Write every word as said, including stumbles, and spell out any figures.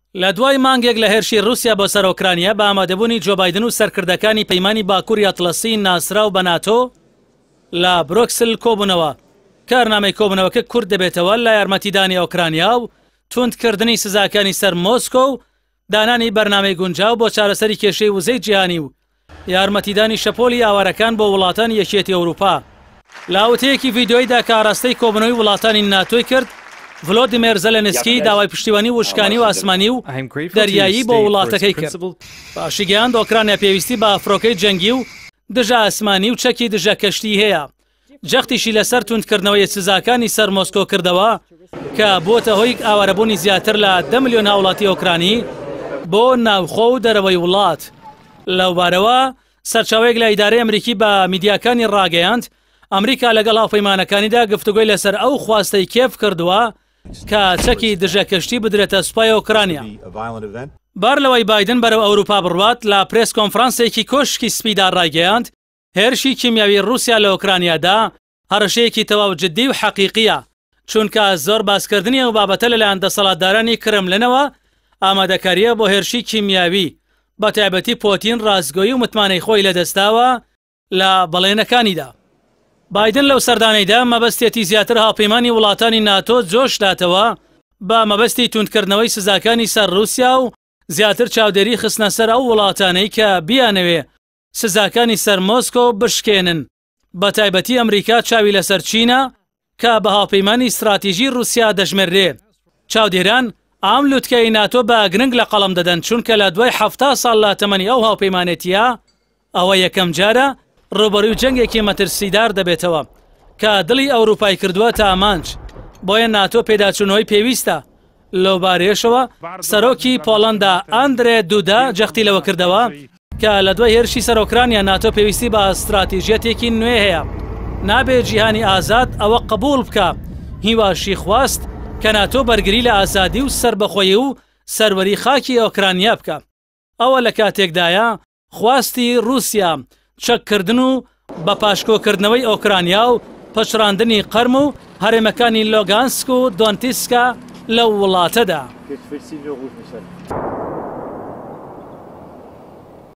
لە دوای مانگێک لە هێرشی رووسیا بۆ سەر ئۆکرانیا بە ئامادەبوونی جۆ بایدن و سەرکردەکانی پەیمانی باکووری ئەتڵەسی ناسراو بە ناتۆ لە برۆکسل کۆبوونەوە. کارنامەی کۆبوونەوەکە کورد دەبێتەوە لە یارمەتیدانی ئۆکرانیا و توندکردنی سزاکانی سەر مۆسکۆ و دانانی بەرنامەی گونجاو بۆ چارەسەری کێشەی وزەی جیهانی و یارمەتیدانی شەپۆلی ئاوارەکان بۆ وڵاتانی یەکێتی ئەوروپا. لاوتەیەکی ڤیدۆیدا کە ئاراستەی کۆبوونەوەی وڵاتانی ناتۆی کرد، ڤلۆدیمیر زەلەنسکی داوای پشتیوانی وشکانی و ئاسمانی و دەریایی بۆ وڵاتەکەی کرد. باشی گەیاند ئۆکرانیا پێویستی بە ئەفرۆکەی جەنگی و دژە ئاسمانی و چەکی دژە کەشتی هەیە. جەختیشی لەسەر توندکردنەوەی سزاکانی سەر مۆسکۆ کردەوە کە بۆتە هۆی ئاوارەبوونی زیاتر لە دە ملیۆن هاوڵاتی ئۆکرانی بۆ ناوخۆ و دەرەوەی وڵات. لەوبارەوە سەرچاوەیەک لە ئیدارەی ئەمریکی بە میدیاکانی ڕاگەیاند ئەمریکا لەگەڵ هاوپەیمانەکانیدا گفتوگۆی لەسەر ئەو خواستەی کێف کردووە کە چەکی دژە کەشتی بدرێتە سوپای ئۆکرانیا. بار لەوەی بایدن بەرەو ئەوروپا بڕوات لە پرێس کۆنفرانسێکی کۆشکی سپیدا ڕاگەیاند هێرشی کیمیاوی رووسیا لە ئۆکرانیادا هەڕەشەیەکی تەواو جددی و حەقیقیە، چونکە زۆر باسکردنی ئەو بابەتە لەلایەن دەسەڵاتدارانی کرملنەوە ئامادەکاریە بۆ هێرشی کیمیاوی، بە تایبەتی پۆتین ڕازگۆیی و متمانەی خۆی لەدەستاوە لە بەڵێنەکانیدا. بایدن لەو سەردانەیدا مەبەستێتی زیاتر هاوپەیمانی وڵاتانی ناتۆ جۆش داتەوە بە مەبەستی توندکردنەوەی سزاکانی سەر رووسیا و زیاتر چاودێری خستنە سەر ئەو وڵاتانەی کە بیانەوێ سزاکانی سەر مۆسکۆ بشکێنن، بە تایبەتی ئەمریکا چاوی لەسەر چینە کە بە هاوپەیمانی استراتیژی رووسیا دەژمێرێ. چاودێران ئام لوتکەی ناتۆ بە گرنگ لە قەڵم دەدەن، چونکە لە دوای حەفتا ساڵ لە تەمەنی ئەو هاوپەیمانێتیە ئەوە یەکەم جارە ڕوبەڕووی جەنگێکی مەترسیدار دەبێتەوە کە دڵی ئەوروپای کردووە تا ئامانج. بۆیە ناتۆ پێداچوونەوەی پێویستە. لەو بارەیەشەوە سەرۆکی پۆڵەندا ئاندرێ دوودا جەختی لەوە کردەوە کە لە دوای هێرشی سەر ئۆکرانیا ناتۆ پێویستی بە استراتیژیەتێکی نوێ هەیە. نابێت جیهانی ئازاد ئەوە قبول بکە. هیواشی خواست کە ناتۆ بەرگری لە ئازادی و سربەخۆیی و سەروەری خاکی ئۆکرانیا بکە. ئەوە لە کاتێکدایە خواستی رووسیا چەککردن و بە پاشکۆکردنەوەی ئۆکرانیا و پەچڕاندنی قەرم و هەرێمەکانی لۆگانسک و دۆنتیسکە لەو وڵاتەدا.